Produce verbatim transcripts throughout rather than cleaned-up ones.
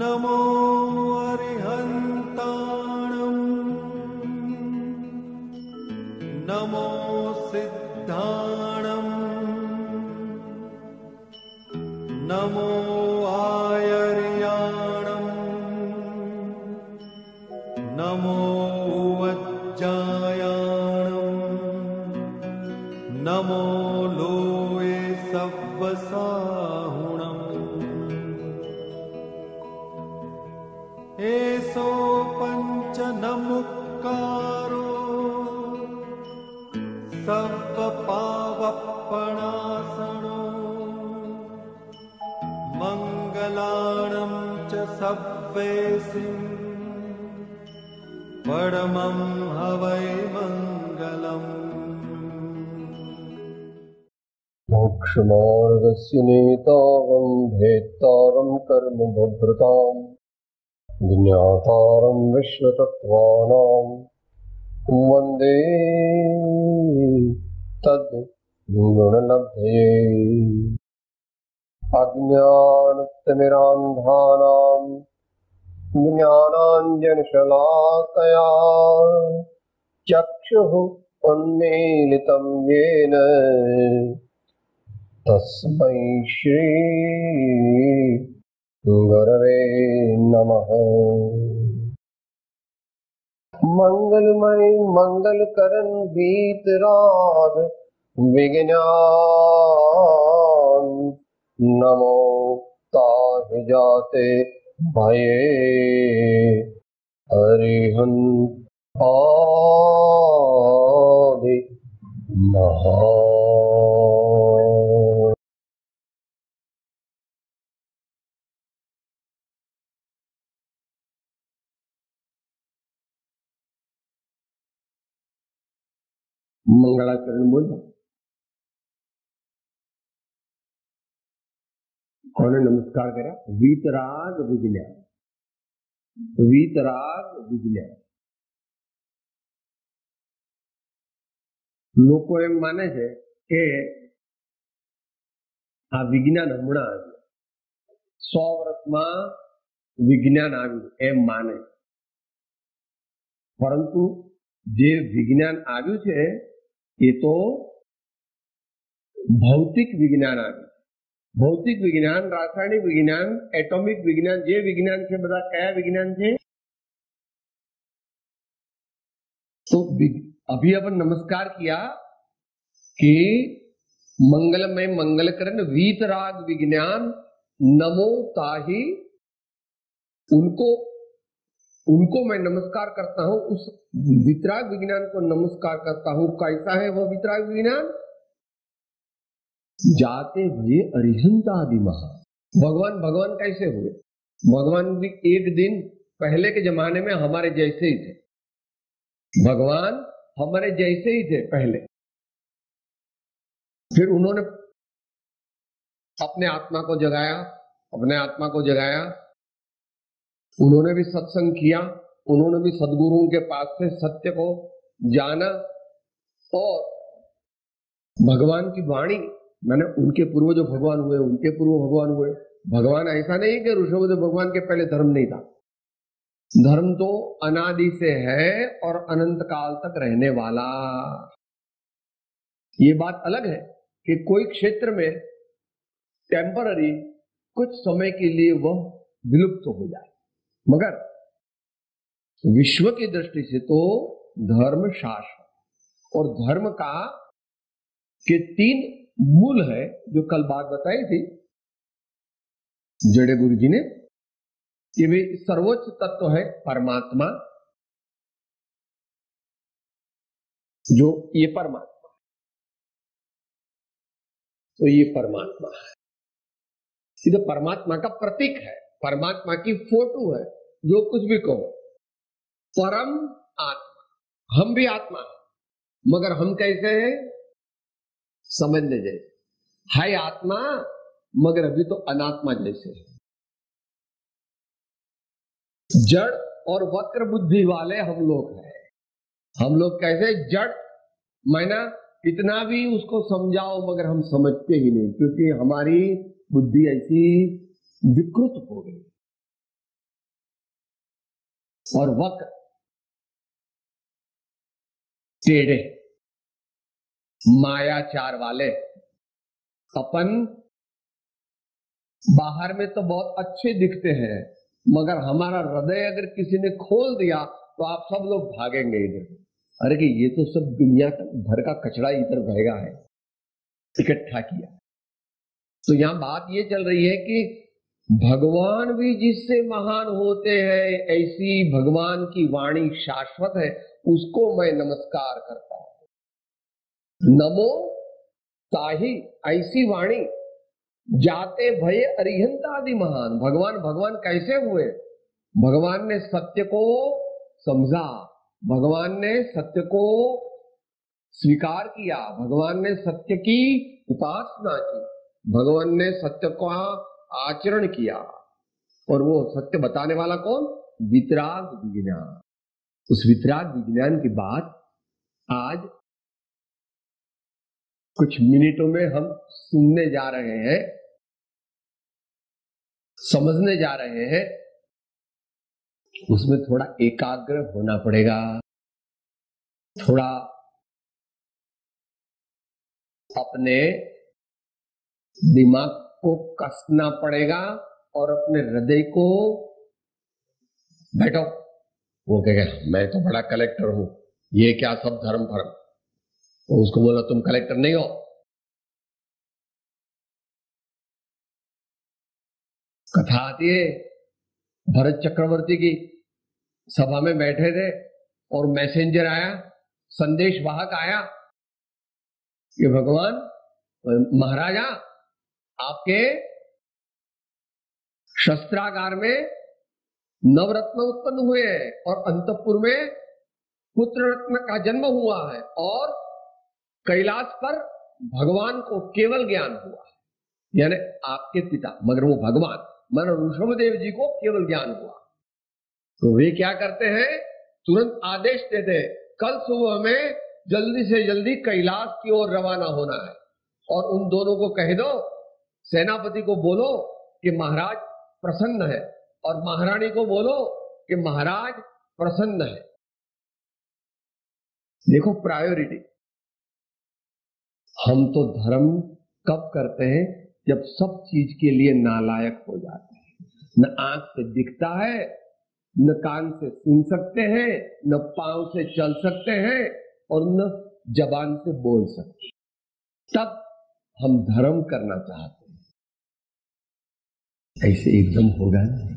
नमो अरिहन्ताणम् नमो सिद्धाणम् नमो आयर्याणम् नमो वज्जायाणम् नमो लोये सव्वसाहुणम् एसो पंच नमुक्कारो सव्वपावप्पणासनो मंगलाणं च सव्वेसिं परमं हवै मंगलम्। मोक्षमार्गस्य नेतारं भेत्तारं कर्मभद्रताम् ज्ञातारं विश्वतत्त्वानां वन्दे तद्गुणलब्धये। अज्ञानतिमिरान्धानां ज्ञानाञ्जनशलाकया चक्षुः उन्मीलितं येन तस्मै श्री गुरवे नमः। मंगलमय मंगलकरण वीतराग विज्ञान नमो ताहि जाते भये अरिहंत आदि महा। मंगलाचरण बोल कौन नमस्कार करा? वीतराग विज्ञान, वीतराग विज्ञान। લોકો એમ માને છે કે આ વિજ્ઞાન હમણાં આવ્યું, સો વર્ષમાં વિજ્ઞાન આવ્યું એમ માને, પરંતુ જે વિજ્ઞાન આવ્યું છે એ તો ભૌતિક વિજ્ઞાન આવ્યું। ભૌતિક વિજ્ઞાન, રાસાયણિક વિજ્ઞાન, એટોમિક વિજ્ઞાન, જે વિજ્ઞાન છે બધા કયા વિજ્ઞાન છે? तो अभी अपन नमस्कार किया कि मंगलमय मंगलकरण वीतराग विज्ञान नमो ताहि, उनको उनको मैं नमस्कार करता हूं, उस वितराग विज्ञान को नमस्कार करता हूं। कैसा है वह वितराग विज्ञान? जाते हुए अरिहंत आदि महा। भगवान भगवान कैसे हुए? भगवान भी एक दिन पहले के जमाने में हमारे जैसे ही थे। भगवान हमारे जैसे ही थे पहले, फिर उन्होंने अपने आत्मा को जगाया, अपने आत्मा को जगाया, उन्होंने भी सत्संग किया, उन्होंने भी सद्गुरुओं के पास से सत्य को जाना, और भगवान की वाणी, मैंने उनके पूर्व जो भगवान हुए उनके पूर्व भगवान हुए। भगवान ऐसा नहीं कि ऋषभदेव भगवान के पहले धर्म नहीं था, धर्म तो अनादि से है और अनंत काल तक रहने वाला। ये बात अलग है कि कोई क्षेत्र में टेम्पररी कुछ समय के लिए वह विलुप्त हो जाए, मगर विश्व की दृष्टि से तो धर्म शाश्वत, और धर्म का के तीन मूल है जो कल बात बताई थी जड़े गुरु जी ने, कि वे सर्वोच्च तत्व है परमात्मा, जो ये परमात्मा, तो ये परमात्मा है, ये तो परमात्मा का प्रतीक है, परमात्मा की फोटो है, जो कुछ भी कहो। परम आत्मा, हम भी आत्मा है, मगर हम कैसे हैं? समझने जैसे है आत्मा, मगर अभी तो अनात्मा जैसे है। जड़ और वक्र बुद्धि वाले हम लोग हैं। हम लोग कैसे? जड़ माना कितना भी उसको समझाओ मगर हम समझते ही नहीं, क्योंकि हमारी बुद्धि ऐसी विकृत हो गई। और वक्र टेढ़े मायाचार वाले। अपन बाहर में तो बहुत अच्छे दिखते हैं, मगर हमारा हृदय अगर किसी ने खोल दिया तो आप सब लोग भागेंगे इधर। अरे कि ये तो सब दुनिया भर का कचरा इधर बहेगा है, इकट्ठा किया। तो यहां बात ये चल रही है कि भगवान भी जिससे महान होते हैं, ऐसी भगवान की वाणी शाश्वत है, उसको मैं नमस्कार करता हूं। नमो ताहि, ऐसी वाणी जाते भय अरिहंतादि महान। भगवान भगवान कैसे हुए? भगवान ने सत्य को समझा, भगवान ने सत्य को स्वीकार किया, भगवान ने सत्य की उपासना की, भगवान ने सत्य का आचरण किया। और वो सत्य बताने वाला कौन? वितराग विज्ञान। उस वितराग विज्ञान की बात आज कुछ मिनटों में हम सुनने जा रहे हैं, समझने जा रहे हैं। उसमें थोड़ा एकाग्र होना पड़ेगा, थोड़ा अपने दिमाग को कसना पड़ेगा और अपने हृदय को बैठो। वो कहेगा मैं तो बड़ा कलेक्टर हूं, ये क्या सब धर्म धर्म। तो उसको बोला तुम कलेक्टर नहीं हो। कथा आती है भरत चक्रवर्ती की, सभा में बैठे थे और मैसेंजर आया, संदेश वाहक आया कि भगवान महाराजा आपके शस्त्रागार में नवरत्न उत्पन्न हुए हैं और अंतपुर में पुत्र रत्न का जन्म हुआ है और कैलाश पर भगवान को केवल ज्ञान हुआ है, यानी आपके पिता, मगर वो भगवान मन ऋषभदेव जी को केवल ज्ञान हुआ। तो वे क्या करते हैं? तुरंत आदेश देते हैं कल सुबह में जल्दी से जल्दी कैलाश की ओर रवाना होना है और उन दोनों को कह दो, सेनापति को बोलो कि महाराज प्रसन्न है और महारानी को बोलो कि महाराज प्रसन्न है। देखो प्रायोरिटी। हम तो धर्म कब करते हैं? जब सब चीज के लिए नालायक हो जाते हैं। न आंख से दिखता है, न कान से सुन सकते हैं, न पांव से चल सकते हैं और न जबान से बोल सकते हैं, तब हम धर्म करना चाहते हैं। ऐसे एकदम होगा नहीं।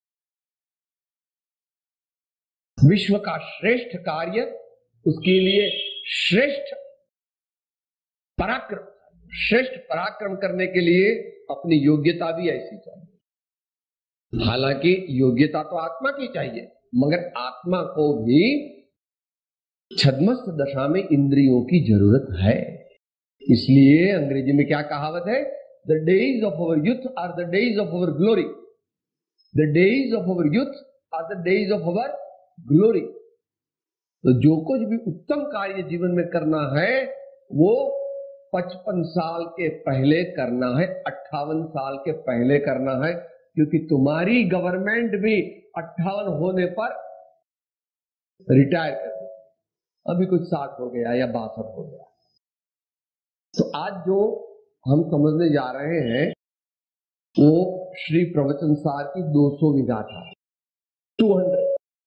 विश्व का श्रेष्ठ कार्य, उसके लिए श्रेष्ठ पराक्रम, श्रेष्ठ पराक्रम करने के लिए अपनी योग्यता भी ऐसी चाहिए। हालांकि योग्यता तो आत्मा की चाहिए, मगर आत्मा को भी छद्मस्त दशा में इंद्रियों की जरूरत है। इसलिए अंग्रेजी में क्या कहावत है? The days of our youth are the days of our glory. The days of our youth are the days of our glory. तो जो कुछ भी उत्तम कार्य जीवन में करना है वो पचपन साल के पहले करना है, अट्ठावन साल के पहले करना है, क्योंकि तुम्हारी गवर्नमेंट भी अट्ठावन होने पर रिटायर कर देगी। अभी कुछ साठ हो गया या बासठ हो गया। तो आज जो हम समझने जा रहे हैं वो श्री प्रवचन सार की दो सौ विगाथा, दो सौ।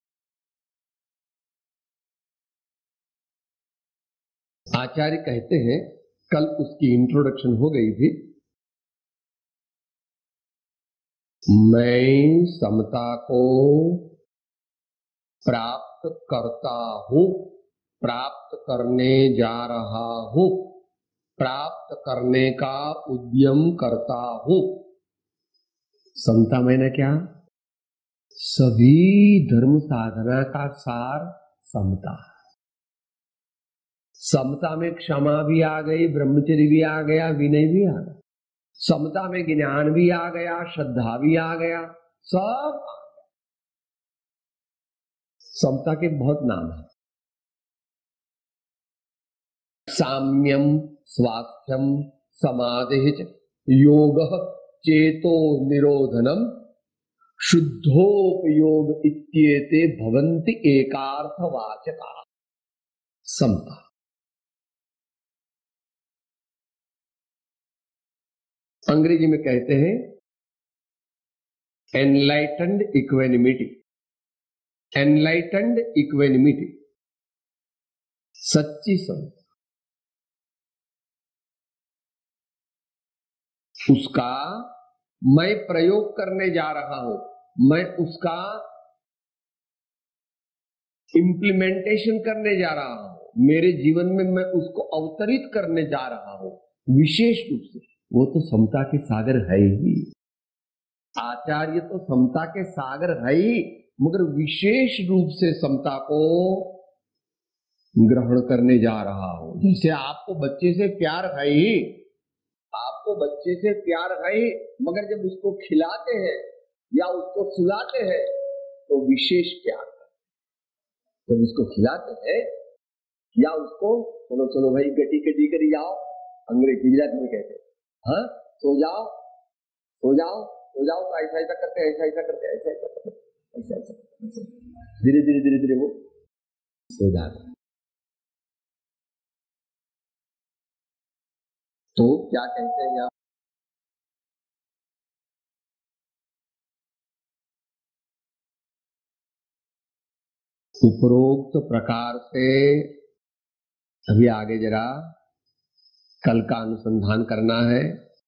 आचार्य कहते हैं, कल उसकी इंट्रोडक्शन हो गई थी, मैं समता को प्राप्त करता हूं, प्राप्त करने जा रहा हूं, प्राप्त करने का उद्यम करता हूं। समता मैंने क्या? सभी धर्म साधना का सार समता। समता में क्षमा भी आ गई, ब्रह्मचर्य भी आ गया, विनय भी आ गया। समता में ज्ञान भी आ गया, श्रद्धा भी आ गया, सब आ गया। समता के बहुत नाम है। साम्यम, स्वास्थ्यम, समाधि, योग, चेतो निरोधनम, शुद्धोपयोग इत्येते भवन्ति एकार्थवाचका। समता, अंग्रेजी में कहते हैं एनलाइटेंड इक्वेनिमिटी। एनलाइटेंड इक्वेनिमिटी, सच्ची समता, उसका मैं प्रयोग करने जा रहा हूं, मैं उसका इंप्लीमेंटेशन करने जा रहा हूं, मेरे जीवन में मैं उसको अवतरित करने जा रहा हूं विशेष रूप से, वो तो समता के सागर है ही। आचार्य तो समता के सागर है ही, मगर विशेष रूप से समता को ग्रहण करने जा रहा हूं। जैसे आपको बच्चे से प्यार है ही, आपको बच्चे से प्यार है ही, मगर जब उसको खिलाते हैं या उसको सुलाते हैं तो विशेष प्यार है। जब उसको खिलाते हैं या उसको चलो चलो भाई गटी गटी करी जाओ, अंग्रेजी में कहते हैं, हाँ सो जाओ सो जाओ सो जाओ, तो ऐसा ऐसा करते हैं, ऐसा ऐसा करते हैं, ऐसा ऐसा करते हैं, ऐसा ऐसा, धीरे धीरे धीरे धीरे वो सो जाते हैं। तो क्या कहते हैं यहाँ, उपरोक्त प्रकार से अभी आगे जरा कल का अनुसंधान करना है।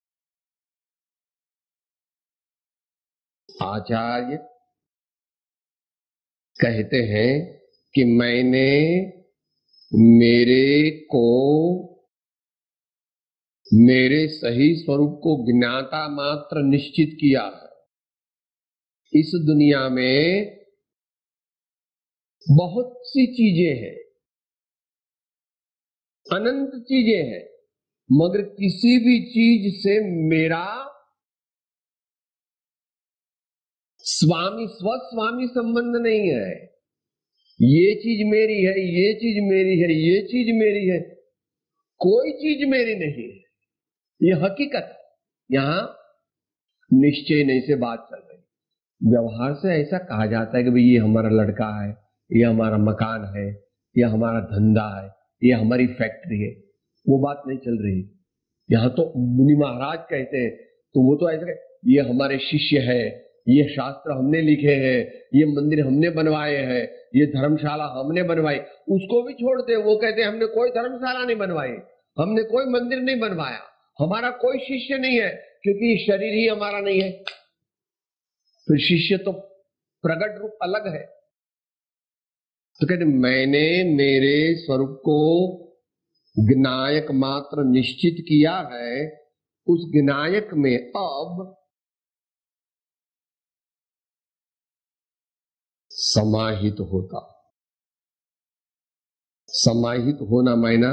आचार्य कहते हैं कि मैंने मेरे को मेरे सही स्वरूप को ज्ञाता मात्र निश्चित किया है। इस दुनिया में बहुत सी चीजें हैं, अनंत चीजें हैं, मगर किसी भी चीज से मेरा स्वामी स्वस्वामी संबंध नहीं है। ये चीज मेरी है, ये चीज मेरी है, ये चीज मेरी है, कोई चीज मेरी नहीं है, ये हकीकत है। यहां निश्चय नहीं से बात चल रही। व्यवहार से ऐसा कहा जाता है कि भाई ये हमारा लड़का है, ये हमारा मकान है, ये हमारा धंधा है, ये हमारी फैक्ट्री है, वो बात नहीं चल रही। यहां तो मुनि महाराज कहते हैं, तो वो तो ऐसा, ये हमारे शिष्य है, ये शास्त्र हमने लिखे हैं, ये मंदिर हमने बनवाए हैं, ये धर्मशाला हमने बनवाई, उसको भी छोड़ते हैं। वो कहते हैं हमने कोई धर्मशाला नहीं बनवाई, हमने कोई मंदिर नहीं बनवाया, हमारा कोई शिष्य नहीं है, क्योंकि शरीर ही हमारा नहीं है। तो शिष्य तो प्रगट रूप अलग है। तो कहते मैंने मेरे स्वरूप को ज्ञायक मात्र निश्चित किया है, उस ज्ञायक में अब समाहित होता। समाहित होना मायना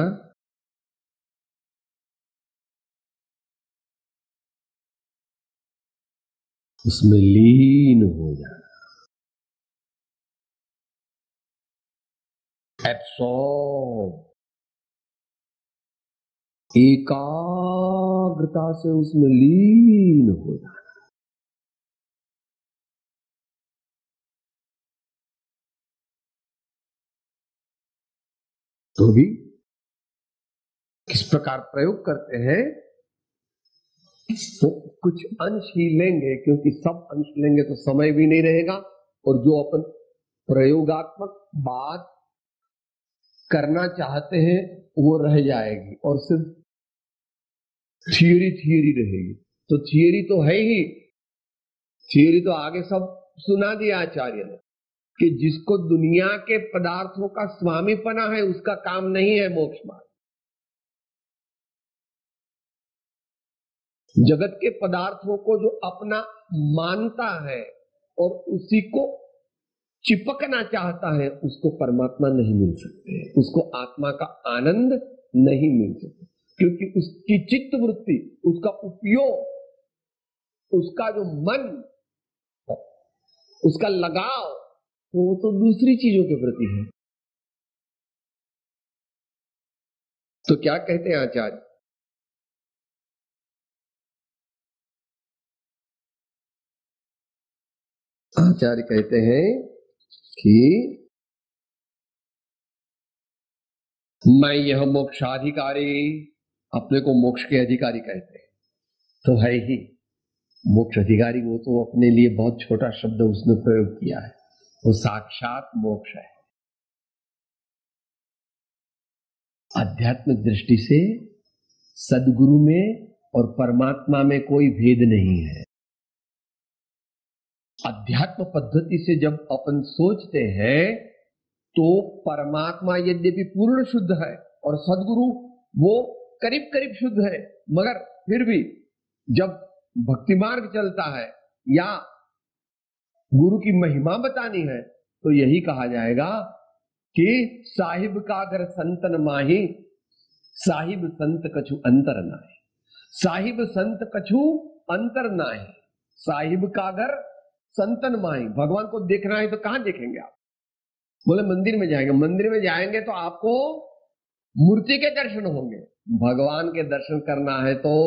उसमें लीन हो जाना, एब्सॉर्ब, एकाग्रता से उसमें लीन हो जाना। तो भी किस प्रकार प्रयोग करते हैं, तो कुछ अंश ही लेंगे, क्योंकि सब अंश लेंगे तो समय भी नहीं रहेगा, और जो अपन प्रयोगात्मक बात करना चाहते हैं वो रह जाएगी और सिर्फ थियरी थियरी रहेगी। तो थियरी तो है ही, थियरी तो आगे सब सुना दिया आचार्य ने कि जिसको दुनिया के पदार्थों का स्वामीपना है उसका काम नहीं है मोक्ष मार्ग। जगत के पदार्थों को जो अपना मानता है और उसी को चिपकना चाहता है, उसको परमात्मा नहीं मिल सकते, उसको आत्मा का आनंद नहीं मिल सकता, क्योंकि उसकी चित्त वृत्ति, उसका उपयोग, उसका जो मन, उसका लगाव, वो तो दूसरी चीजों के प्रति है। तो क्या कहते हैं आचार्य, आचार्य कहते हैं कि मैं यह मोक्षाधिकारी, अपने को मोक्ष के अधिकारी कहते हैं, तो है ही मोक्ष अधिकारी। वो तो अपने लिए बहुत छोटा शब्द उसने प्रयोग किया है, वो साक्षात मोक्ष है। आध्यात्मिक दृष्टि से सदगुरु में और परमात्मा में कोई भेद नहीं है। अध्यात्म पद्धति से जब अपन सोचते हैं तो परमात्मा यद्यपि पूर्ण शुद्ध है और सदगुरु वो करीब करीब शुद्ध है, मगर फिर भी जब भक्ति मार्ग चलता है या गुरु की महिमा बतानी है तो यही कहा जाएगा कि साहिब का अगर संतन माही, साहिब संत कछु अंतर नाहे, साहिब संत कछु अंतर नाहे, साहिब का अगर संतन माही। भगवान को देखना है तो कहां देखेंगे आप? बोले मंदिर में जाएंगे। मंदिर में जाएंगे तो आपको मूर्ति के दर्शन होंगे। भगवान के दर्शन करना है तो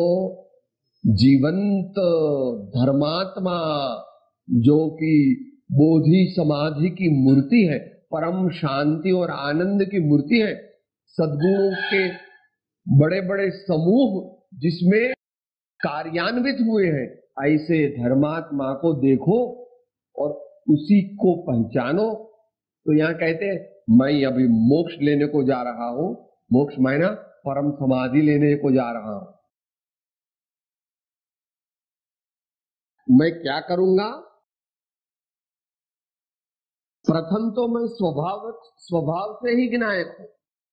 जीवंत धर्मात्मा जो कि बोधि समाधि की मूर्ति है, परम शांति और आनंद की मूर्ति है, सद्गुणों के बड़े बड़े समूह जिसमें कार्यान्वित हुए हैं, ऐसे धर्मात्मा को देखो और उसी को पहचानो। तो यहां कहते हैं मैं अभी मोक्ष लेने को जा रहा हूं। मोक्ष मायना परम समाधि लेने को जा रहा हूं। मैं क्या करूंगा? प्रथम तो मैं स्वभाव स्वभाव से ही विनायक हूं।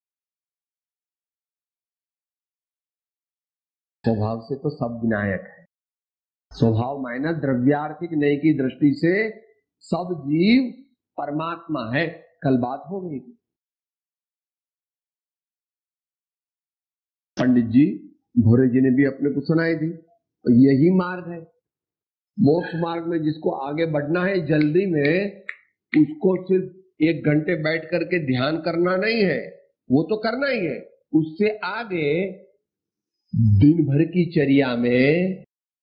स्वभाव से तो सब विनायक है। स्वभाव मायना द्रव्यार्थिक नई की दृष्टि से सब जीव परमात्मा है। कल बात हो गई। पंडित जी भोरे जी ने भी अपने को सुनाई थी। तो यही मार्ग है मोक्ष मार्ग में। जिसको आगे बढ़ना है जल्दी में, उसको सिर्फ एक घंटे बैठ करके ध्यान करना नहीं है, वो तो करना ही है। उससे आगे दिन भर की चर्या में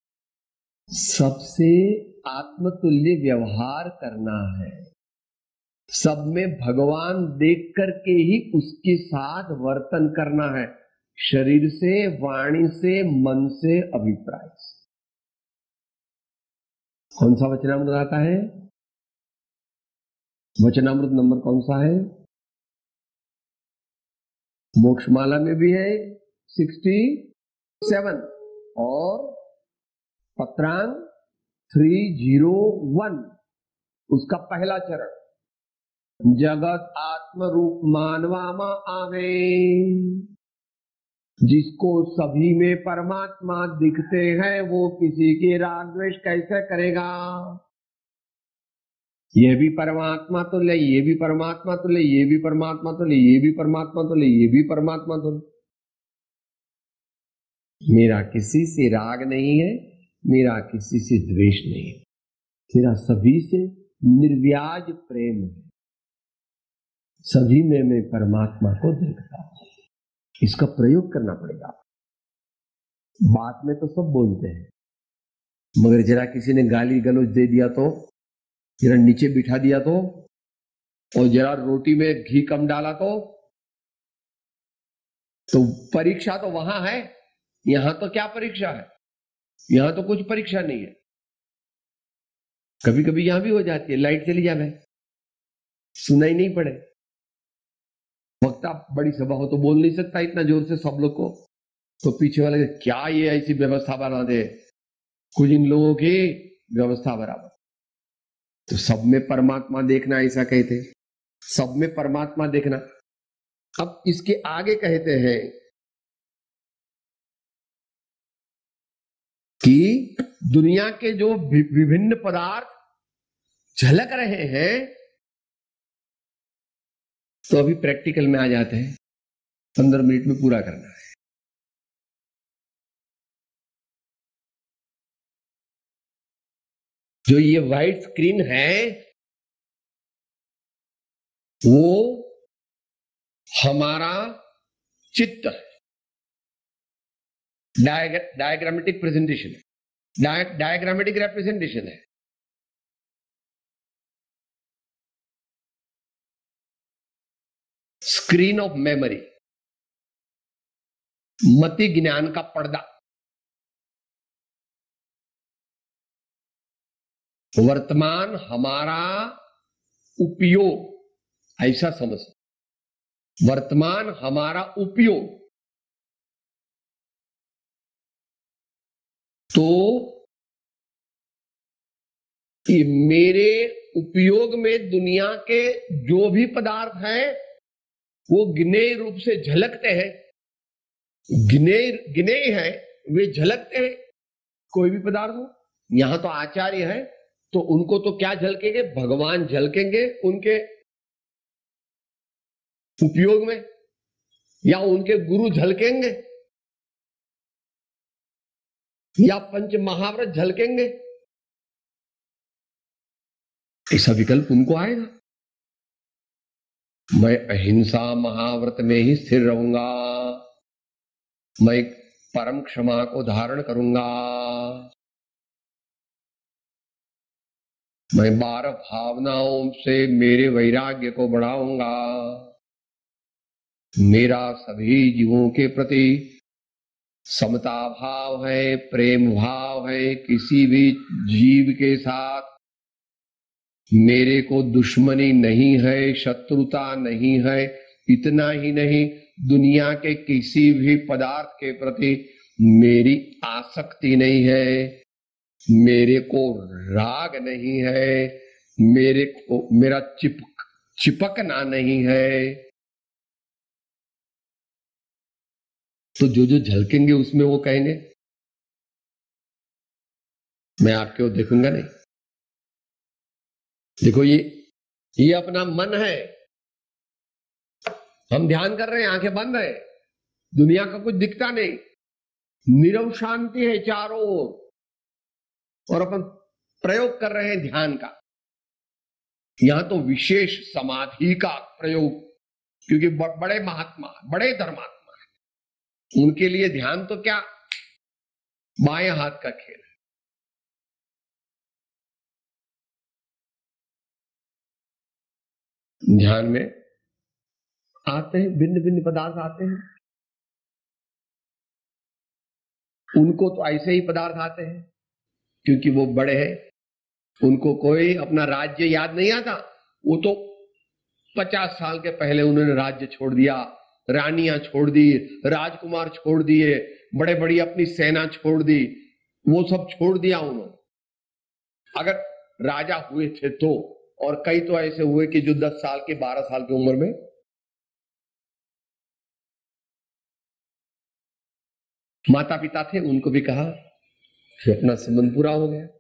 सबसे आत्मतुल्य व्यवहार करना है। सब में भगवान देख करके ही उसके साथ वर्तन करना है, शरीर से, वाणी से, मन से, अभिप्राय से। कौन सा वचनामृत आता है? वचनामृत नंबर कौन सा है? मोक्षमाला में भी है सिक्सटी सेवन और पत्रांग थ्री जीरो वन, उसका पहला चरण, जगत आत्म रूप मानवामा आवे। जिसको सभी में परमात्मा दिखते हैं वो किसी के राग द्वेष कैसे करेगा? ये भी परमात्मा तो ले, ये भी परमात्मा तो ले, ये भी परमात्मा तो ले, ये भी परमात्मा तो ले, ये भी परमात्मा तो ले। मेरा किसी से राग नहीं है, मेरा किसी से द्वेष नहीं है, मेरा सभी से निर्व्याज प्रेम है। सभी में मैं परमात्मा को देखता हूं। इसका प्रयोग करना पड़ेगा। बात में तो सब बोलते हैं, मगर जरा किसी ने गाली गलौज दे दिया तो, जरा नीचे बिठा दिया तो, और जरा रोटी में घी कम डाला तो तो परीक्षा तो वहां है। यहां तो क्या परीक्षा है? यहां तो कुछ परीक्षा नहीं है। कभी कभी यहां भी हो जाती है, लाइट चली जाए, सुनाई नहीं पड़े। वक्ता बड़ी सभा हो तो बोल नहीं सकता इतना जोर से सब लोग को, तो पीछे वाले क्या ये ऐसी व्यवस्था बना दे, कुछ इन लोगों की व्यवस्था बराबर। तो सब में परमात्मा देखना, ऐसा कहते, सब में परमात्मा देखना। अब इसके आगे कहते हैं कि दुनिया के जो विभिन्न पदार्थ झलक रहे हैं, तो अभी प्रैक्टिकल में आ जाते हैं। पंद्रह मिनट में पूरा करना है। जो ये व्हाइट स्क्रीन है वो हमारा चित्त है। डायग्रामेटिक प्रेजेंटेशन है, डायग्रामेटिक रिप्रेजेंटेशन है। स्क्रीन ऑफ मेमोरी, मति ज्ञान का पर्दा। वर्तमान हमारा उपयोग, ऐसा समझ, वर्तमान हमारा उपयोग, तो ये मेरे उपयोग में दुनिया के जो भी पदार्थ हैं वो गिने रूप से झलकते हैं, गिने गिने हैं, वे झलकते हैं। कोई भी पदार्थ हो, यहां तो आचार्य है तो उनको तो क्या झलकेंगे, भगवान झलकेंगे उनके उपयोग में, या उनके गुरु झलकेंगे, या पंच महाव्रत झलकेंगे, ऐसा विकल्प उनको आएगा। मैं अहिंसा महाव्रत में ही स्थिर रहूंगा, मैं परम क्षमा को धारण करूंगा, मैं बारह भावनाओं से मेरे वैराग्य को बढ़ाऊंगा, मेरा सभी जीवों के प्रति समता भाव है, प्रेम भाव है, किसी भी जीव के साथ मेरे को दुश्मनी नहीं है, शत्रुता नहीं है। इतना ही नहीं, दुनिया के किसी भी पदार्थ के प्रति मेरी आसक्ति नहीं है, मेरे को राग नहीं है, मेरे को मेरा चिपक चिपकना नहीं है। तो जो जो झलकेंगे उसमें वो कहेंगे मैं आपके ओर देखूंगा नहीं। देखो ये ये अपना मन है, हम ध्यान कर रहे हैं, आंखें बंद है, दुनिया का कुछ दिखता नहीं, नीरव शांति है चारों ओर, और अपन प्रयोग कर रहे हैं ध्यान का। यहां तो विशेष समाधि का प्रयोग, क्योंकि बड़े महात्मा, बड़े धर्मात्मा है, उनके लिए ध्यान तो क्या बाएं हाथ का खेल है। ध्यान में आते हैं भिन्न भिन्न पदार्थ आते हैं, उनको तो ऐसे ही पदार्थ आते हैं क्योंकि वो बड़े हैं, उनको कोई अपना राज्य याद नहीं आता। वो तो पचास साल के पहले उन्होंने राज्य छोड़ दिया, रानियां छोड़ दी, राजकुमार छोड़ दिए, बड़े बड़ी अपनी सेना छोड़ दी, वो सब छोड़ दिया उन्होंने। अगर राजा हुए थे तो, और कई तो ऐसे हुए कि जो दस साल के बारह साल की उम्र में माता पिता थे, उनको भी कहा कि अपना संबंध पूरा हो गया।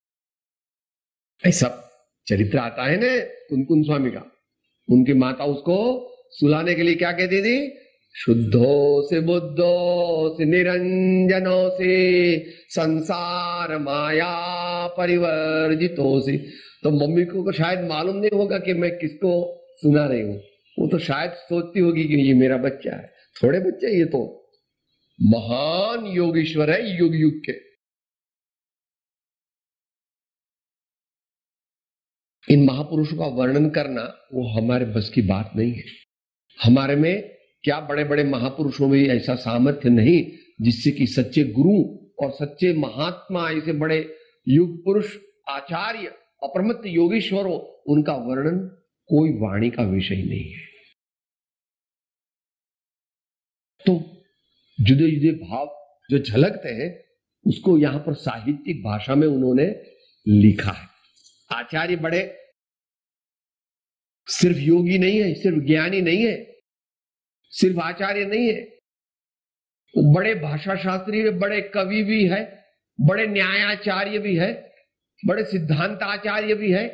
ऐसा चरित्र आता है ना कुनकुन स्वामी का। उनकी माता उसको सुलाने के लिए क्या कहती थी, शुद्धो से बुद्धो से निरंजनो से संसार माया परिवर्जितो से। तो मम्मी को शायद मालूम नहीं होगा कि मैं किसको सुना रही हूं, वो तो शायद सोचती होगी कि ये मेरा बच्चा है। थोड़े बच्चे, ये तो महान योगीश्वर है युग युग के। इन महापुरुषों का वर्णन करना वो हमारे बस की बात नहीं है। हमारे में क्या बड़े बड़े महापुरुषों में ऐसा सामर्थ्य नहीं जिससे कि सच्चे गुरु और सच्चे महात्मा, ऐसे बड़े युग पुरुष, आचार्य, अपरमत्त योगीश्वर हो, उनका वर्णन कोई वाणी का विषय नहीं है। तो जुदे जुदे भाव जो झलकते हैं उसको यहां पर साहित्यिक भाषा में उन्होंने लिखा है। आचार्य बड़े सिर्फ योगी नहीं है, सिर्फ ज्ञानी नहीं है, सिर्फ आचार्य नहीं है, वो बड़े भाषा शास्त्री है, बड़े कवि भी है, बड़े न्यायाचार्य भी है, बड़े सिद्धांत आचार्य भी है,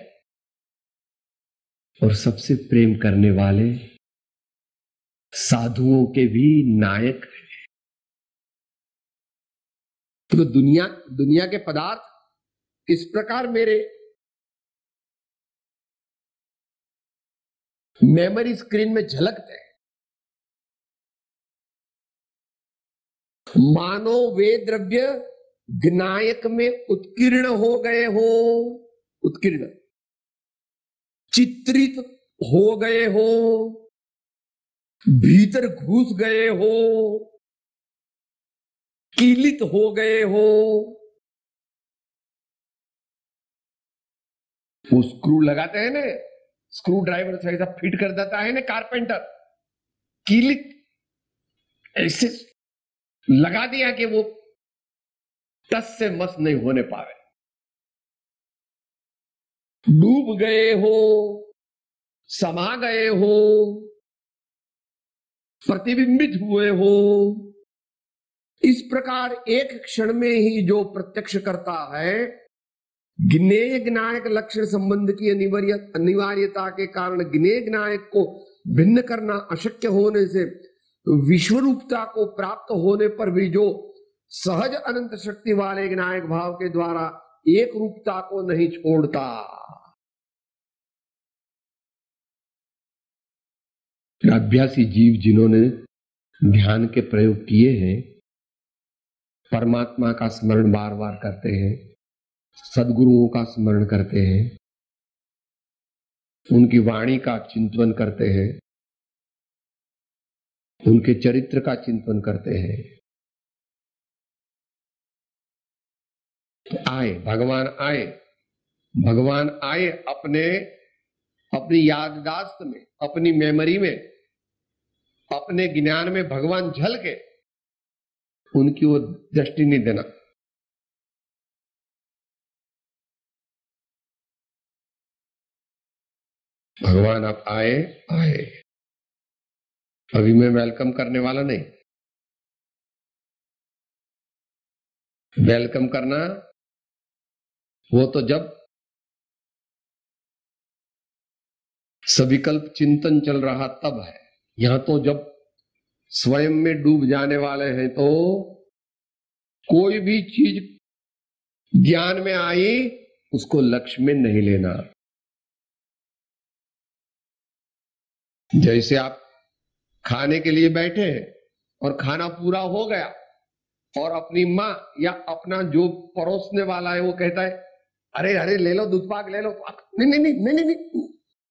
और सबसे प्रेम करने वाले साधुओं के भी नायक है। तो दुनिया दुनिया के पदार्थ इस प्रकार मेरे मेमोरी स्क्रीन में झलकते हैं, मानो वे द्रव्य ज्ञायक में उत्कीर्ण हो गए हो, उत्कीर्ण चित्रित हो गए हो, भीतर घुस गए हो, कीलित हो गए हो। वो स्क्रू लगाते हैं ना, स्क्रू ड्राइवर से ऐसा फिट कर देता है ना कारपेंटर, कीलित ऐसे लगा दिया कि वो टस से मस नहीं होने पावे। डूब गए हो, समा गए हो, प्रतिबिंबित हुए हो। इस प्रकार एक क्षण में ही जो प्रत्यक्ष करता है, ज्ञेय ज्ञायक लक्षण संबंध की अनिवार्य अनिवार्यता के कारण ज्ञेय ज्ञायक को भिन्न करना अशक्य होने से विश्वरूपता को प्राप्त होने पर भी जो सहज अनंत शक्ति वाले ज्ञायक भाव के द्वारा एक रूपता को नहीं छोड़ता। अभ्यासी जीव जिन्होंने ध्यान के प्रयोग किए हैं, परमात्मा का स्मरण बार बार करते हैं, सदगुरुओं का स्मरण करते हैं, उनकी वाणी का चिंतन करते हैं, उनके चरित्र का चिंतन करते हैं, तो आए भगवान आए भगवान आए अपने अपनी याददाश्त में, अपनी मेमोरी में, अपने ज्ञान में भगवान झलके, उनकी वो दृष्टि नहीं देना। भगवान आप आए आए। अभी मैं वेलकम करने वाला नहीं। वेलकम करना वो तो जब सविकल्प चिंतन चल रहा तब है। यहां तो जब स्वयं में डूब जाने वाले हैं तो कोई भी चीज ज्ञान में आई उसको लक्ष्य में नहीं लेना। जैसे आप खाने के लिए बैठे हैं और खाना पूरा हो गया और अपनी माँ या अपना जो परोसने वाला है वो कहता है अरे अरे ले लो दूध पाक ले लो, नहीं नहीं नहीं नहीं नहीं।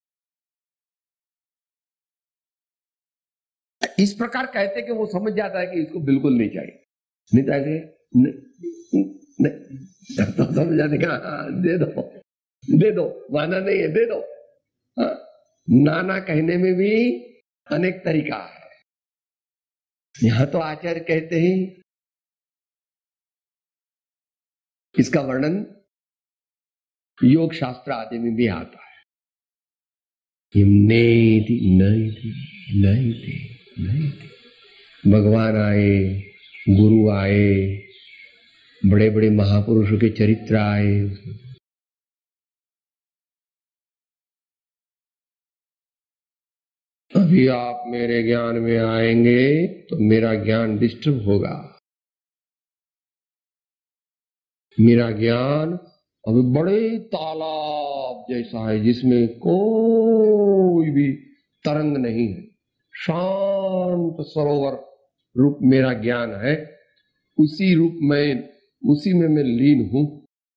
इस प्रकार कहते कि वो समझ जाता है कि इसको बिल्कुल नहीं चाहिए। नहीं तो ऐसे नहीं, नहीं, तो समझ जाते कि दे दो दे दो, माना नहीं है दे दो। हाँ, नाना कहने में भी अनेक तरीका है। यहां तो आचार्य कहते हैं, इसका वर्णन योग शास्त्र आदि में भी आता है। नहीं थी नहीं थी नहीं थी नहीं थी। भगवान आए, गुरु आए, बड़े बड़े महापुरुषों के चरित्र आए। अभी आप मेरे ज्ञान में आएंगे तो मेरा ज्ञान डिस्टर्ब होगा। मेरा ज्ञान अभी बड़े तालाब जैसा है जिसमें कोई भी तरंग नहीं है, शांत सरोवर रूप मेरा ज्ञान है। उसी रूप में, उसी में मैं लीन हूं।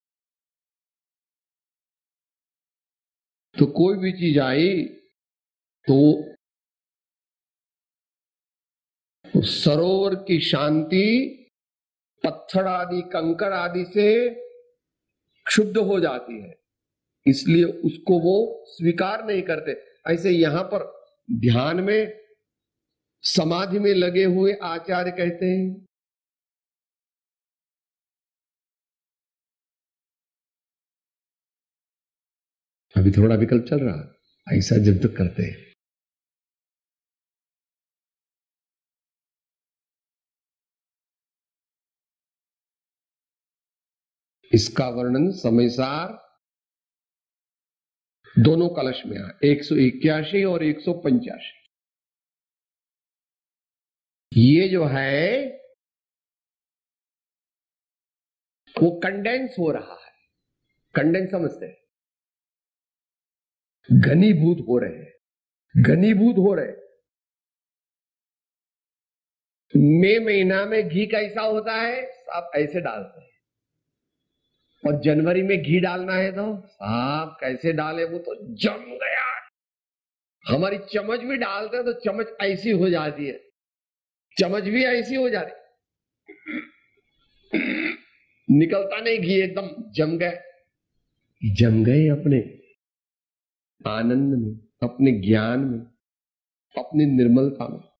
तो कोई भी चीज आई तो सरोवर की शांति पत्थर आदि कंकड़ आदि से क्षुब्ध हो जाती है, इसलिए उसको वो स्वीकार नहीं करते। ऐसे यहां पर ध्यान में समाधि में लगे हुए आचार्य कहते हैं अभी थोड़ा विकल्प चल रहा है, ऐसा जब तक करते हैं। इसका वर्णन समयसार दोनों कलश में है, एक सौ इक्यासी और एक सौ पंचासी। ये जो है वो कंडेंस हो रहा है। कंडेंस समझते हैं, घनीभूत हो रहे हैं, घनीभूत हो रहे। मई महीना में घी कैसा होता है, आप ऐसे डालते हैं। और जनवरी में घी डालना है तो आप कैसे डाले, वो तो जम गया। हमारी चम्मच भी डालते हैं तो चम्मच ऐसी हो जाती है, चम्मच भी ऐसी हो जाती, निकलता नहीं घी, एकदम जम गए, जम गए अपने आनंद में, अपने ज्ञान में, अपनी निर्मलता में।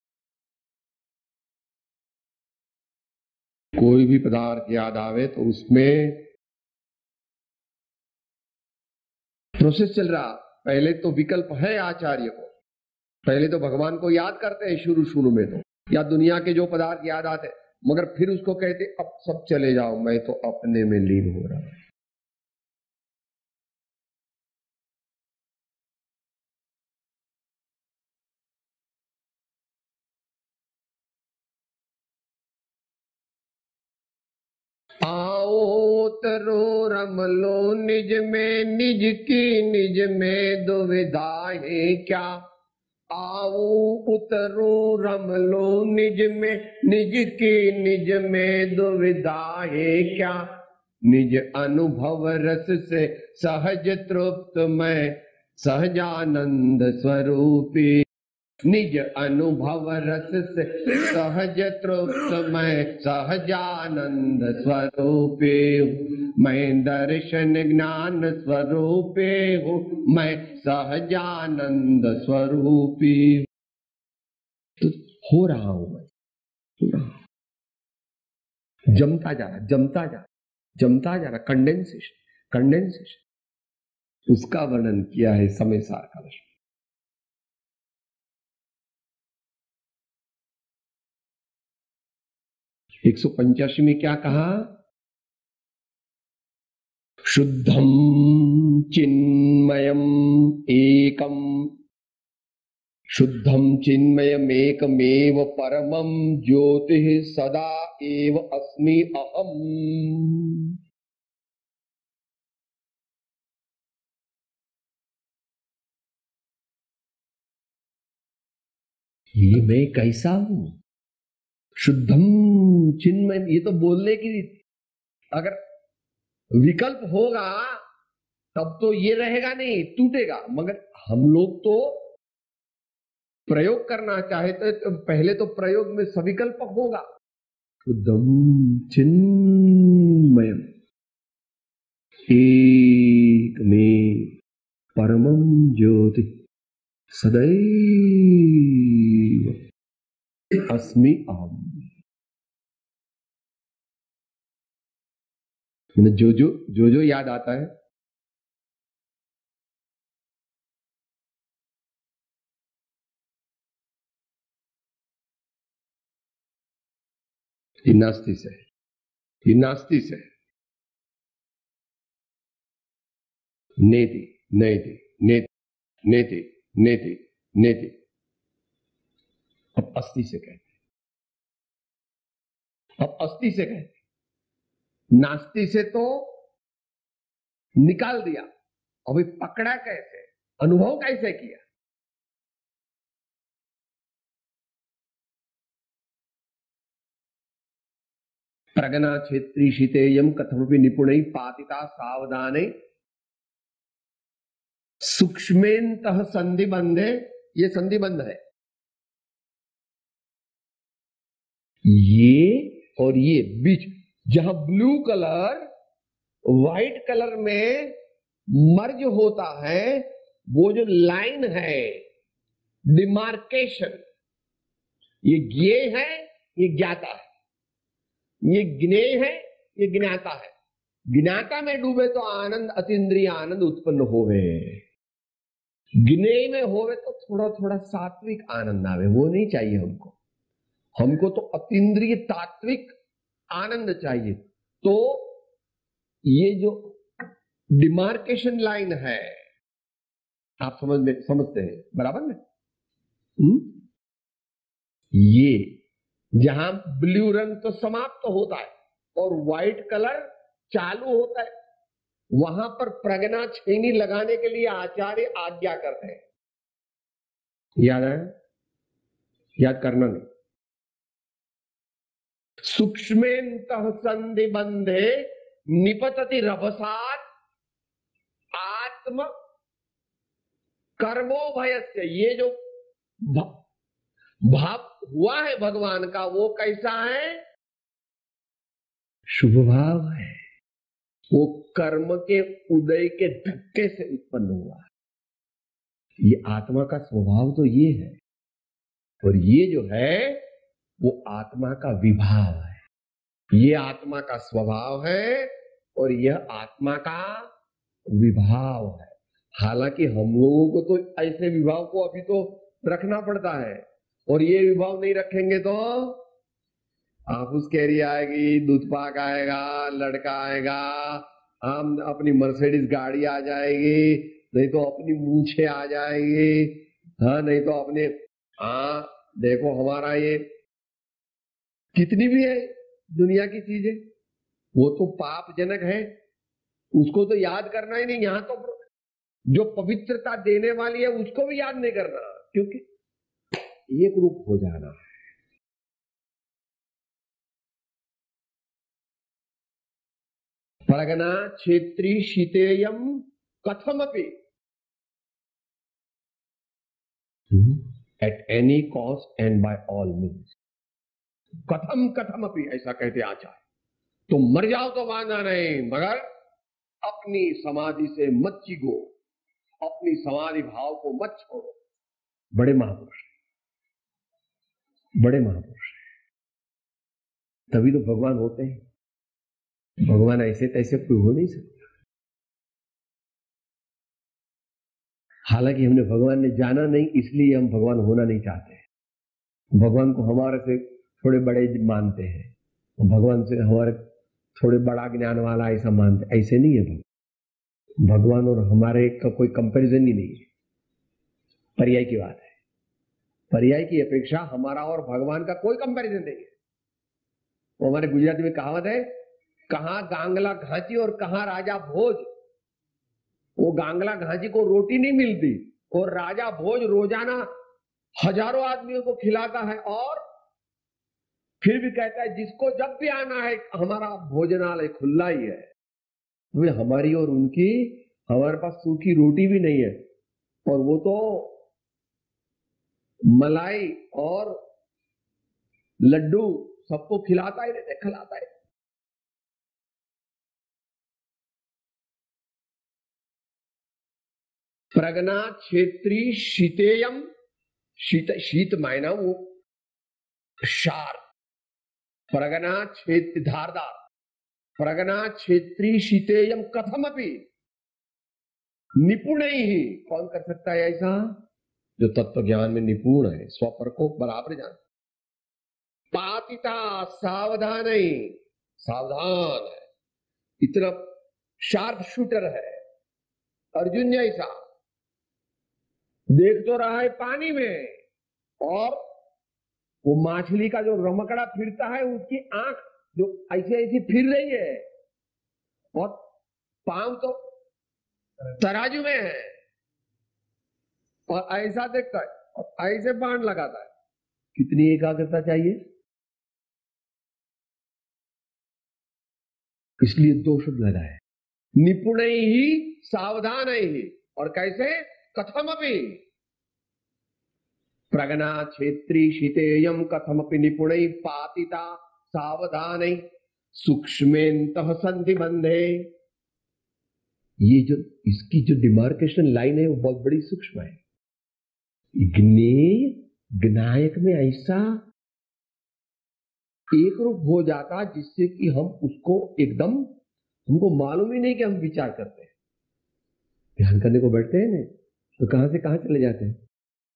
कोई भी पदार्थ याद आवे तो उसमें प्रोसेस चल रहा। पहले तो विकल्प है आचार्य को, पहले तो भगवान को याद करते हैं शुरू शुरू में तो, या दुनिया के जो पदार्थ याद आते, मगर फिर उसको कहते अब सब चले जाओ, मैं तो अपने में लीन हो रहा हूं। आओ तरो रम लो निज में, निज की निज में दुविधाएं क्या। आओ उतरो रम लो निज में, निज की निज में दुविधाएं क्या। निज अनुभव रस से सहज तृप्त मैं, सहजानंद स्वरूपी। निज अनुभव रस से सहज तृप्त मैं, सहजानंद स्वरूपे हूँ। मैं दर्शन ज्ञान स्वरूपे हूँ, मैं सहजानंद स्वरूपी हूँ। तो हो रहा हूं मैं, हो रहा हूं। जमता जा रहा, जमता जा रहा, जमता जा रहा, कंडेंसेशन, कंडेंसेशन। उसका वर्णन किया है समय सार का वर्षन। एक सौ पंचाशी में क्या कहा? शुद्धम चिन्मयम एकम, शुद्धम चिन्मयम एकमेव परमम ज्योतिः सदा एव अस्मि अहम। ये मैं कैसा हूं? शुद्धम चिन्मय, ये तो बोलने की, अगर विकल्प होगा तब तो ये रहेगा नहीं, टूटेगा। मगर हम लोग तो प्रयोग करना चाहते तो पहले तो प्रयोग में सविकल्प होगा। शुद्धम चिन्मयम एक में परमम ज्योति सदैव अस्मि अहम। जो जो जो जो याद आता है, ये नास्ति से, ये नास्ति से, नेति नेति नेति नेति नेति नेति। अब अस्थि से कहते, अब अस्थि से कहते। नास्ति से तो निकाल दिया, अभी पकड़ा कैसे, अनुभव कैसे किया? प्रगना क्षेत्री शीतेयम कथमपि निपुणै पातिता सावधाने सूक्ष्मेन्तः संधिबंधे। ये संधिबंध है, ये और ये बीच, जहां ब्लू कलर व्हाइट कलर में मर्ज होता है, वो जो लाइन है, डिमार्केशन, ये ज्ञे है, ये ज्ञाता है, ये ज्ञेय है, ये ज्ञाता है। ज्ञाता में डूबे तो आनंद, अतीन्द्रिय आनंद उत्पन्न होवे। ज्ञेय में होवे तो थोड़ा थोड़ा सात्विक आनंद आवे, वो नहीं चाहिए हमको। हमको तो अतीन्द्रिय तात्विक आनंद चाहिए। तो ये जो डिमार्केशन लाइन है, आप समझ में समझते हैं बराबर में? हुँ? ये जहां ब्लू रंग तो समाप्त होता है और व्हाइट कलर चालू होता है, वहां पर प्रज्ञा छेनी लगाने के लिए आचार्य आज्ञा करते हैं। याद है? याद करना नहीं। सूक्ष्मेन्तः संधि बंधे निपतति रभसात आत्म कर्मो भयस्य, ये जो भाव हुआ है भगवान का वो कैसा है? शुभ भाव है। वो कर्म के उदय के धक्के से उत्पन्न हुआ है। ये आत्मा का स्वभाव तो ये है, और ये जो है वो आत्मा का विभाव है। ये आत्मा का स्वभाव है और यह आत्मा का विभाव है। हालांकि हम लोगों को तो ऐसे विभाव को अभी तो रखना पड़ता है, और ये विभाव नहीं रखेंगे तो आफूस कैरी आएगी, दूध पाक आएगा, लड़का आएगा, हम अपनी मर्सिडीज गाड़ी आ जाएगी, नहीं तो अपनी मूछे आ जाएगी, हाँ नहीं तो अपने, हाँ देखो हमारा ये कितनी भी है दुनिया की चीजें, वो तो पापजनक है, उसको तो याद करना ही नहीं। यहां तो जो पवित्रता देने वाली है उसको भी याद नहीं करना, क्योंकि एक रूप हो जाना है। परगना क्षेत्री शीतेयम कथमपि at any cost and by all means. कथम कथमपि ऐसा कहते आचार्य। तो मर जाओ तो बांधा नहीं, मगर अपनी समाधि से मत चिगो, अपनी समाधि भाव को मत छोड़ो। बड़े महापुरुष, बड़े महापुरुष, तभी तो भगवान होते हैं। भगवान ऐसे तैसे कोई हो नहीं सकता। हालांकि हमने भगवान ने जाना नहीं, इसलिए हम भगवान होना नहीं चाहते। भगवान को हमारे से थोड़े बड़े मानते हैं, भगवान से हमारे थोड़े बड़ा ज्ञान वाला ऐसा मानते। ऐसे नहीं है भगवान। भगवान और हमारे का कोई कंपैरिजन ही नहीं है, पर्याय की बात है। पर्याय की अपेक्षा हमारा और भगवान का कोई कंपैरिजन नहीं है। वो हमारे गुजराती में कहावत है, कहां गांगला घांची और कहां राजा भोज। वो गांगला घांची को रोटी नहीं मिलती, और राजा भोज रोजाना हजारों आदमियों को खिलाता है, और फिर भी कहता है जिसको जब भी आना है हमारा भोजनालय खुला ही है। वे हमारी और उनकी, हमारे पास सूखी रोटी भी नहीं है, और वो तो मलाई और लड्डू सबको खिलाता ही रहता, खिलाता है। प्रगना क्षेत्री शीतेयम, शीत शीत मायना वो शार, प्रगना क्षेत्र धारदार। प्रगना क्षेत्री शीतेयम कथमपि निपुण ही। कौन कर सकता है ऐसा? जो तत्व ज्ञान में निपुण है, स्वपर को बराबर जान। पातिता सावधान ही, सावधान है, इतना शार्प शूटर है। अर्जुन जैसा देख तो रहा है पानी में, और वो मछली का जो रमकड़ा फिरता है उसकी आंख जो ऐसी ऐसी फिर रही है, और पांव तो तराजू में है, और ऐसा देखता है और ऐसे बाण लगाता है। कितनी एकाग्रता चाहिए? इसलिए दो शब्द लगाए, निपुण ही सावधान ही। और कैसे? कथमपि प्रगना क्षेत्री शीतेयम कथमपि निपुण पातिता सावधान सूक्ष्मेन्तः संधि बंधे। ये जो इसकी जो डिमार्केशन लाइन है वो बहुत बड़ी सूक्ष्म है। ज्ञेय ज्ञायक में ऐसा एक रूप हो जाता जिससे कि हम उसको एकदम, हमको मालूम ही नहीं कि हम विचार करते हैं। ध्यान करने को बैठते हैं ना, तो कहां से कहां चले जाते हैं।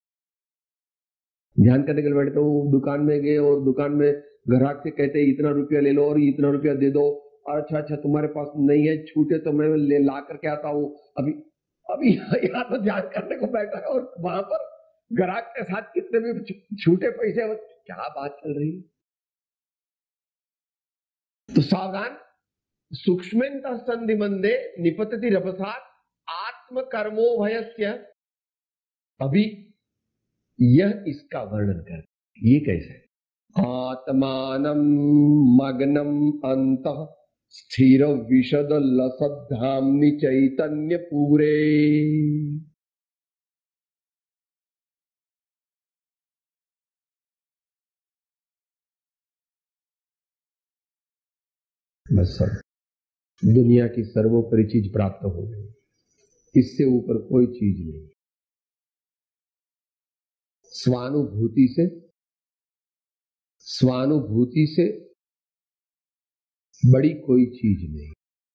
ध्यान करने के लिए बैठते हो, दुकान में गए और दुकान में ग्राहक से कहते हैं इतना रुपया ले लो और इतना रुपया दे दो, और अच्छा अच्छा तुम्हारे पास नहीं है, छूटे तो मैं ले ला करके आता हूँ। अभी अभी यहाँ तो ध्यान करने को बैठा है, और वहां पर ग्राहक के साथ कितने भी छूटे पैसे, क्या बात चल रही है। तो सावधान, सूक्ष्मेन्तः संधि बंधे निपतति रभसात् आत्म कर्मो भयस्य। अभी यह इसका वर्णन कर, ये कैसे? आत्मानं मग्नं अंतः स्थिर विशद लसद्धाम्नि चैतन्य पूरे। बस सब दुनिया की सर्वोपरि चीज प्राप्त हो गई, इससे ऊपर कोई चीज नहीं। स्वानुभूति से स्वानुभूति से बड़ी कोई चीज नहीं,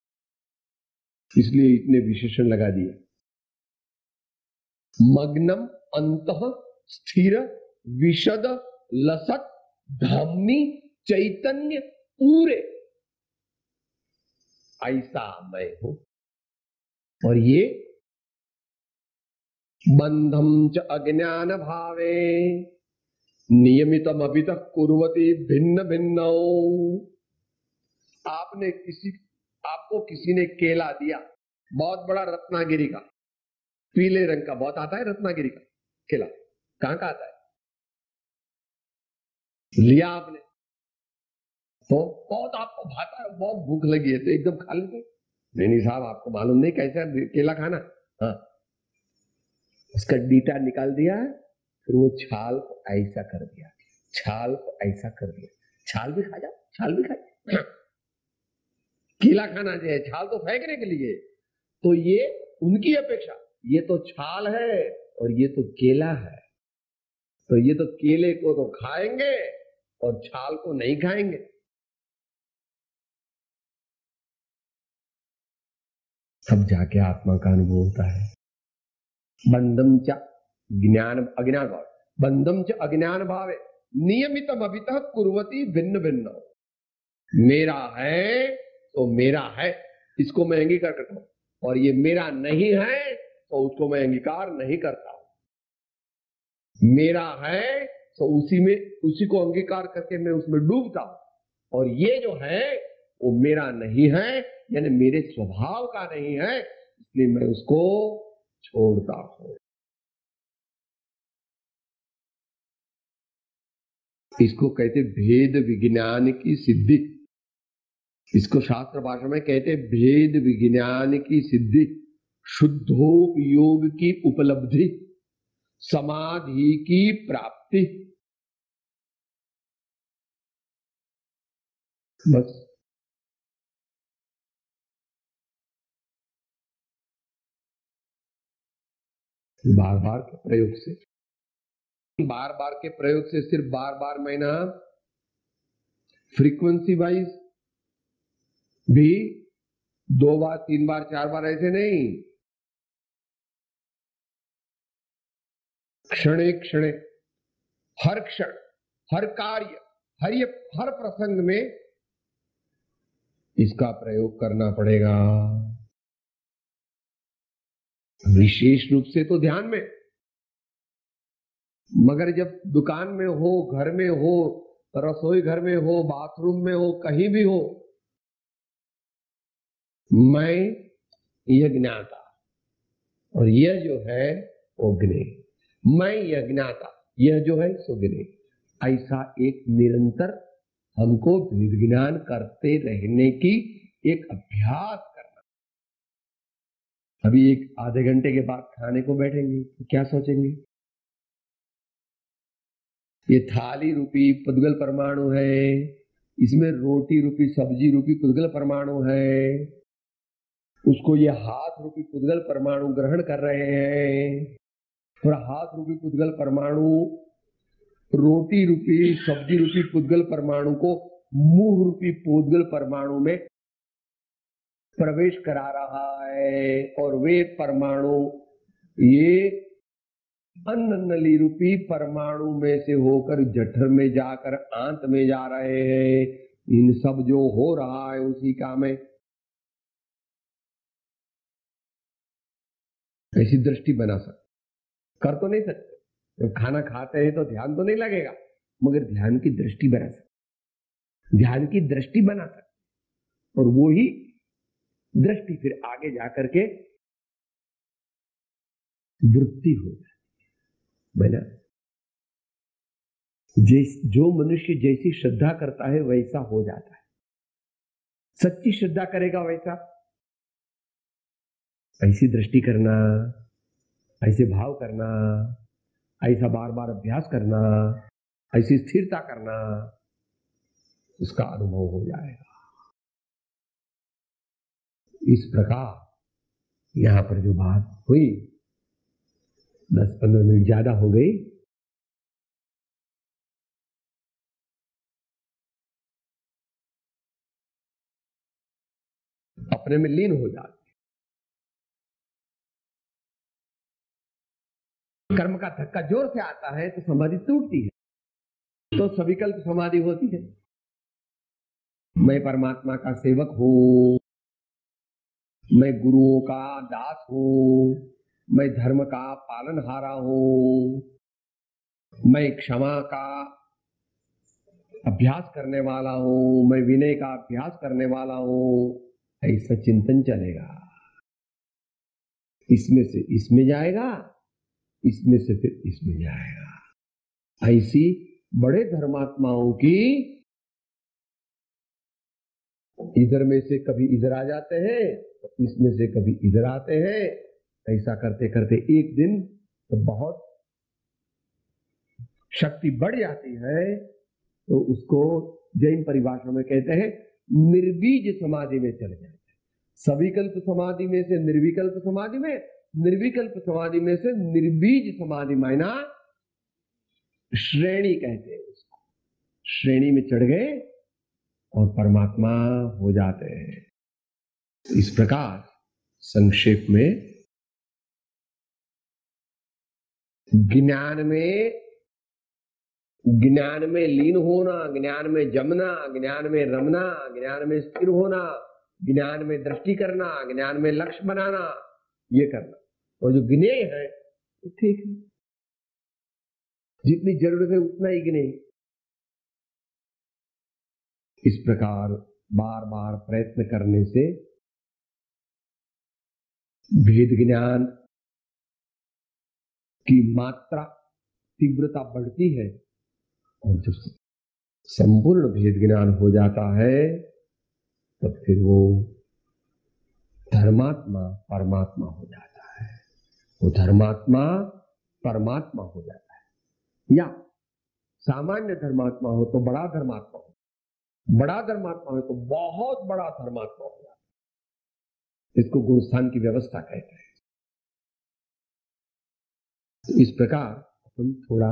इसलिए इतने विशेषण लगा दिए। मग्नम अंतः स्थिर विशद लसत धाम्नी चैतन्य पूरे, ऐसा मैं हूं। और ये बंधम च अज्ञान भावे नियमितम अभी तक कुर्वती भिन्न भिन्न। आपने किसी आपको किसी ने केला दिया, बहुत बड़ा रत्नागिरी का, पीले रंग का, बहुत आता है रत्नागिरी का केला, कहां का आता है, लिया आपने तो बहुत आपको भाता है, बहुत भूख लगी है तो एकदम खा लेते। नहीं नहीं साहब, आपको मालूम नहीं कैसा केला खाना। हाँ, उसका डीटा निकाल दिया, फिर वो छाल को ऐसा कर दिया, छाल को ऐसा कर दिया, छाल भी खा जाओ, छाल भी खा जाओ। केला खाना चाहिए, छाल तो फेंकने के लिए। तो ये उनकी अपेक्षा, ये तो छाल है और ये तो केला है, तो ये तो केले को तो खाएंगे और छाल को नहीं खाएंगे। तब जाके आत्मा का अनुभव होता है। बंधम च ज्ञान अज्ञान भाव, बंधम च अज्ञान भावे नियमितम अभितः कुर्वती भिन्न भिन्न। मेरा है तो मेरा है, इसको मैं अंगीकार करता हूं, और ये मेरा नहीं है तो उसको मैं अंगीकार नहीं करता हूं। मेरा है तो उसी में उसी को अंगीकार करके मैं उसमें डूबता हूं, और ये जो है वो मेरा नहीं है, यानी मेरे स्वभाव का नहीं है, इसलिए मैं उसको छोड़ता हूं। इसको कहते भेद विज्ञान की सिद्धि, इसको शास्त्र भाषा में कहते भेद विज्ञान की सिद्धि, शुद्धोपयोग की उपलब्धि, समाधि की प्राप्ति। बस बार बार के प्रयोग से, बार बार के प्रयोग से, सिर्फ बार बार मैं ना फ्रीक्वेंसी वाइज भी दो बार तीन बार चार बार ऐसे नहीं, क्षणे क्षणे, हर क्षण, हर कार्य, हर ये हर प्रसंग में इसका प्रयोग करना पड़ेगा। विशेष रूप से तो ध्यान में, मगर जब दुकान में हो, घर में हो, रसोई घर में हो, बाथरूम में हो, कहीं भी हो, मैं यह ज्ञाता और यह जो है वो ज्ञेय, मैं यह ज्ञाता, यह जो है सो ज्ञेय, ऐसा एक निरंतर हमको भेद ज्ञान करते रहने की एक अभ्यास करना। अभी एक आधे घंटे के बाद खाने को बैठेंगे तो क्या सोचेंगे, ये थाली रूपी पुद्गल परमाणु है, इसमें रोटी रूपी सब्जी रूपी पुद्गल परमाणु है, उसको ये हाथ रूपी पुद्गल परमाणु ग्रहण कर रहे हैं, और हाथ रूपी पुद्गल परमाणु रोटी रूपी सब्जी रूपी पुद्गल परमाणु को मुंह रूपी पुद्गल परमाणु में प्रवेश करा रहा है, और वे परमाणु ये अन्न नली रूपी परमाणु में से होकर जठर में जाकर आंत में जा रहे हैं। इन सब जो हो रहा है उसी का मैं ऐसी दृष्टि बना सकते, कर तो नहीं सकते, जब खाना खाते हैं तो ध्यान तो नहीं लगेगा, मगर ध्यान की दृष्टि बना सकते, ध्यान की दृष्टि बना सकते, और वो ही दृष्टि फिर आगे जाकर के वृत्ति हो जाती है। बना जैस जो मनुष्य जैसी श्रद्धा करता है वैसा हो जाता है, सच्ची श्रद्धा करेगा वैसा, ऐसी दृष्टि करना, ऐसे भाव करना, ऐसा बार बार अभ्यास करना, ऐसी स्थिरता करना, उसका अनुभव हो जाएगा। इस प्रकार यहां पर जो बात हुई, दस पंद्रह मिनट ज्यादा हो गई, अपने में लीन हो जाते। कर्म का धक्का जोर से आता है तो समाधि टूटती है, तो सविकल्प समाधि होती है। मैं परमात्मा का सेवक हूं, मैं गुरुओं का दास हूं, मैं धर्म का पालनहारा हूं, मैं क्षमा का अभ्यास करने वाला हूं, मैं विनय का अभ्यास करने वाला हूं, ऐसा चिंतन चलेगा। इसमें से इसमें जाएगा, इसमें से फिर इसमें जाएगा। ऐसी बड़े धर्मात्माओं की इधर में से कभी इधर आ जाते हैं, इसमें से कभी इधर आते हैं। ऐसा करते करते एक दिन तो बहुत शक्ति बढ़ जाती है, तो उसको जैन परिभाषा में कहते हैं निर्बीज समाधि में चले जाते हैं। सविकल्प समाधि में से निर्विकल्प समाधि में, निर्विकल्प समाधि में से निर्बीज समाधि, मायना श्रेणी कहते हैं उसको। श्रेणी में चढ़ गए और परमात्मा हो जाते हैं। इस प्रकार संक्षेप में ज्ञान में ज्ञान में लीन होना, ज्ञान में जमना, ज्ञान में रमना, ज्ञान में स्थिर होना, ज्ञान में दृष्टि करना, ज्ञान में लक्ष्य बनाना, ये करना। और जो ज्ञेय है तो ठीक है, जितनी जरूरत है उतना ही ज्ञेय। इस प्रकार बार बार प्रयत्न करने से भेद ज्ञान की मात्रा, तीव्रता बढ़ती है, और जब संपूर्ण भेद ज्ञान हो जाता है तब फिर वो धर्मात्मा परमात्मा हो जाता है। वो धर्मात्मा परमात्मा हो जाता है। या सामान्य धर्मात्मा हो तो बड़ा धर्मात्मा हो, बड़ा धर्मात्मा हो तो बहुत बड़ा धर्मात्मा हो जाता है। इसको गुणस्थान की व्यवस्था कहते हैं। तो इस प्रकार हम थोड़ा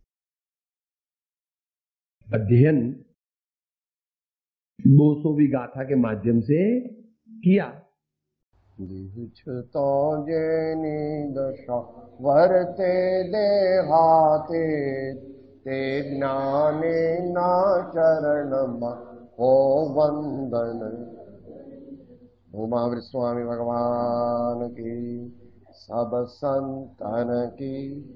अध्ययन दो सौवीं गाथा के माध्यम से किया। दिहुछतो जेनी दशा वर्ते देहाते, ते ज्ञाने ना चरण हो वंदन। उमावृत स्वामी भगवान की, सब संतन की।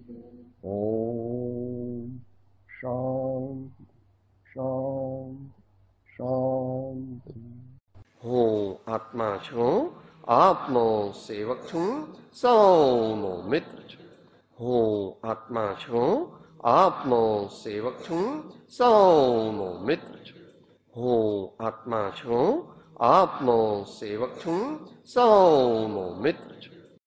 ओम शांति शांति शांति। હું આત્મા છું, આપનો સેવક છું, સૌનો મિત્ર છું. હું આત્મા છું, આપનો સેવક છું, સૌનો મિત્ર છું. હું આત્મા છું, આપનો સેવક છું, સૌનો મિત્ર